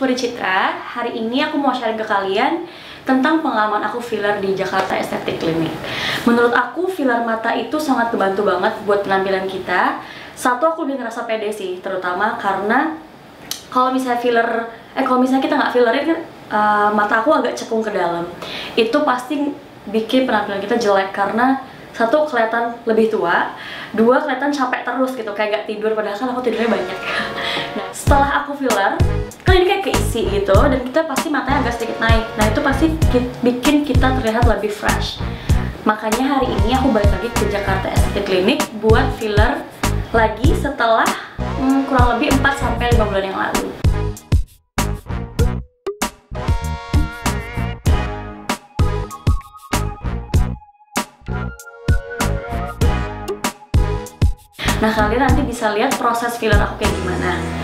Puri Citra. Hari ini aku mau sharing ke kalian tentang pengalaman aku filler di Jakarta Aesthetic Clinic. Menurut aku filler mata itu sangat kebantu banget buat penampilan kita. Satu, aku lebih ngerasa pede sih, terutama karena kalau misalnya kita nggak fillerin kan mata aku agak cekung ke dalam. Itu pasti bikin penampilan kita jelek karena satu, kelihatan lebih tua, dua, kelihatan capek terus gitu, kayak gak tidur, padahal kan aku tidurnya banyak. Nah, setelah aku filler, kan ini kayak keisi gitu, dan kita pasti matanya agak sedikit naik. Nah, itu pasti bikin kita terlihat lebih fresh. Makanya hari ini aku balik lagi ke Jakarta Aesthetic Clinic buat filler lagi setelah kurang lebih 4-5 bulan yang lalu. Nah, kalian nanti bisa lihat proses filler aku kayak gimana.